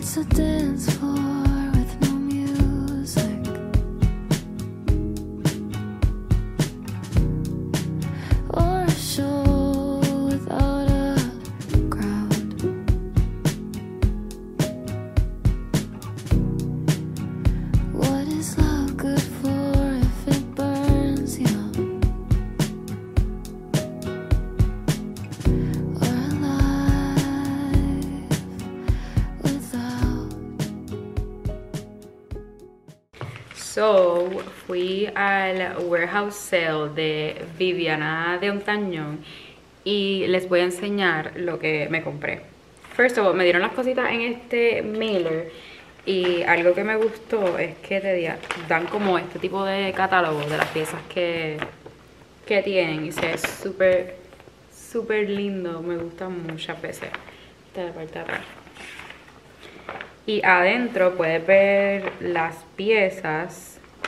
It's a dance floor with no music. Or a show without a crowd. What is love good for if it burns you? Or alive without? So, fui al warehouse sale de Viviana de Ontañón y les voy a enseñar lo que me compré. First of all, me dieron las cositas en este mailer y algo que me gustó es que te dan como este tipo de catálogo de las piezas que tienen y se ve súper, súper lindo. Me gusta muchas veces. Esta es la parte de atrás. Y adentro puedes ver las piezas.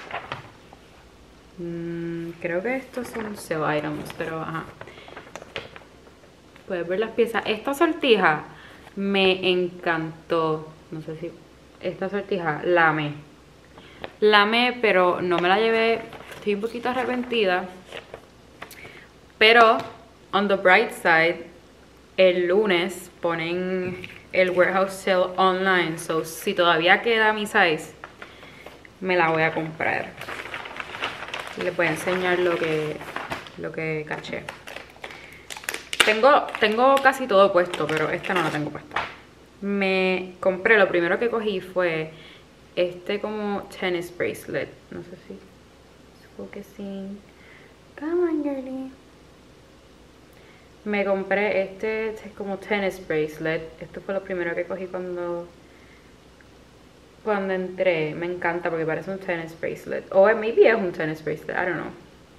Creo que estos son sale items, pero ajá. Puedes ver las piezas. Esta sortija me encantó. No sé si esta sortija la amé. La amé, pero no me la llevé. Estoy un poquito arrepentida. Pero, on the bright side, el lunes ponen el warehouse sale online. So, si todavía queda mi size, me la voy a comprar. Les voy a enseñar lo que caché. Tengo casi todo puesto, pero esta no la tengo puesta. Me compré, lo primero que cogí fue este como tennis bracelet. No sé si es focusing. Come on, girlie. Me compré este como tennis bracelet. Esto fue lo primero que cogí cuando entré. Me encanta porque parece un tennis bracelet. O maybe es un tennis bracelet, I don't know.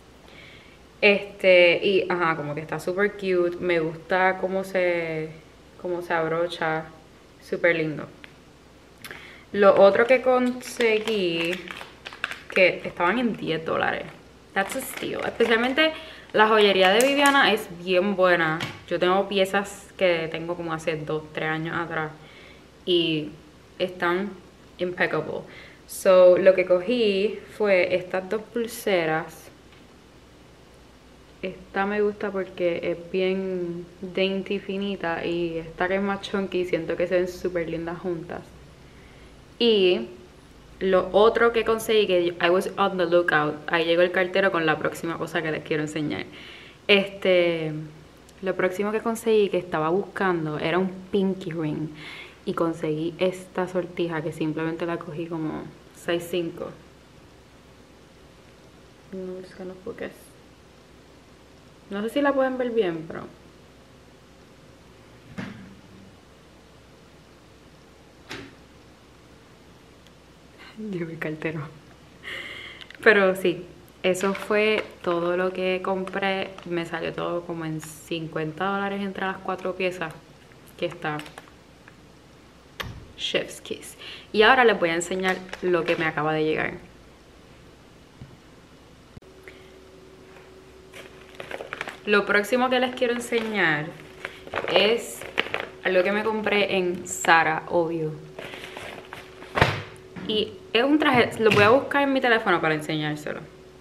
Y ajá, como que está super cute. Me gusta cómo se abrocha. Súper lindo. Lo otro que conseguí, que estaban en $10. That's a steal. Especialmente la joyería de Viviana es bien buena. Yo tengo piezas que tengo como hace 2-3 años atrás y están impeccable. So, lo que cogí fue estas dos pulseras. Esta me gusta porque es bien dainty, finita, y esta que es más chunky siento que se ven súper lindas juntas. Y lo otro que conseguí, que I was on the lookout, ahí llegó el cartero con la próxima cosa que les quiero enseñar. Lo próximo que conseguí que estaba buscando era un pinky ring. Y conseguí esta sortija que simplemente la cogí como 6'5". No, es que no focus. No sé si la pueden ver bien, pero... Llegó el cartero. Pero sí, eso fue todo lo que compré. Me salió todo como en $50 entre las 4 piezas. Que está Chef's Kiss. Y ahora les voy a enseñar lo que me acaba de llegar. Lo próximo que les quiero enseñar es algo que me compré en Zara, obvio. Y es un traje, lo voy a buscar en mi teléfono para enseñárselo.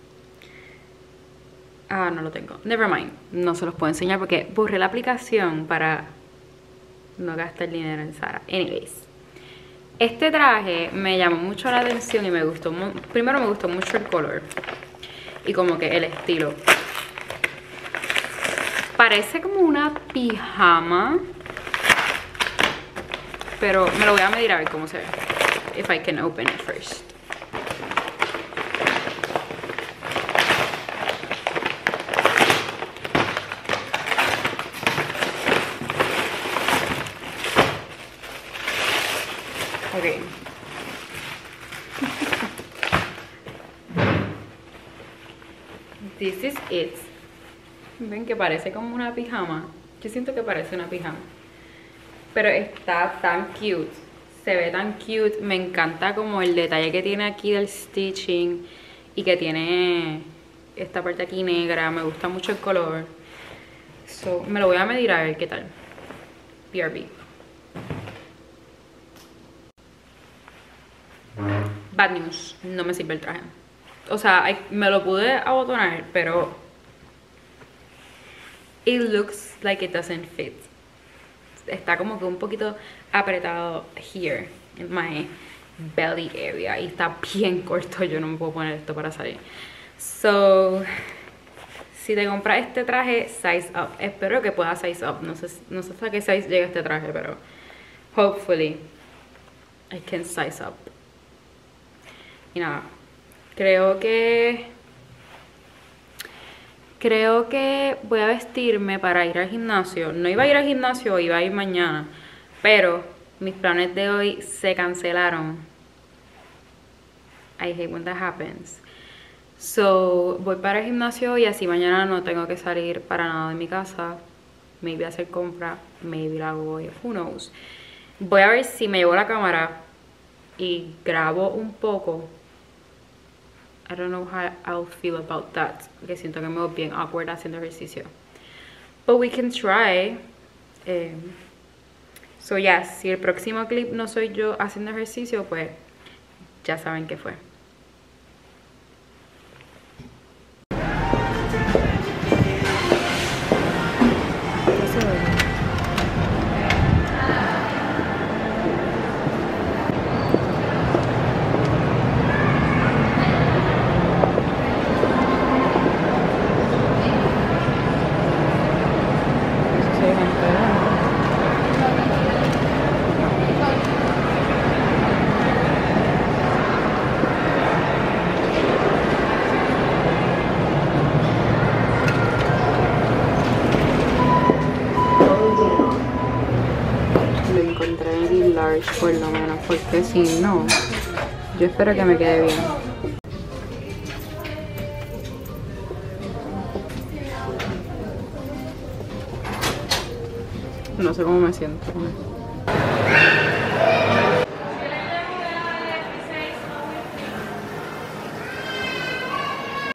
Ah, no lo tengo. Never mind, no se los puedo enseñar porque borré la aplicación para no gastar dinero en Zara. Anyways, este traje me llamó mucho la atención y me gustó. Primero me gustó mucho el color y como que el estilo. Parece como una pijama, pero me lo voy a medir a ver cómo se ve. If I can open it first. Okay. This is it. Ven que parece como una pijama. Yo siento que parece una pijama. Pero está tan cute. Se ve tan cute. Me encanta como el detalle que tiene aquí del stitching. Y que tiene esta parte aquí negra. Me gusta mucho el color. So, me lo voy a medir a ver qué tal. BRB. Bad news, no me sirve el traje. O sea, me lo pude abotonar, pero it looks like it doesn't fit. Está como que un poquito apretado here, in my belly area. Y está bien corto, yo no me puedo poner esto para salir. So, si te compras este traje, size up. Espero que pueda size up. No sé hasta qué size llega este traje, pero hopefully I can size up. Y nada, creo que voy a vestirme para ir al gimnasio. No iba a ir al gimnasio, iba a ir mañana, pero mis planes de hoy se cancelaron. I hate when that happens. So, voy para el gimnasio y así mañana no tengo que salir para nada de mi casa. Maybe hacer compra, maybe la voy, who knows. Voy a ver si me llevo la cámara y grabo un poco. I don't know how I'll feel about that, porque siento que me veo bien awkward haciendo ejercicio. But we can try. So yeah, si el próximo clip no soy yo haciendo ejercicio, pues ya saben qué fue. Lo encontré en large por lo menos, porque si no, yo espero que me quede bien. No sé cómo me siento.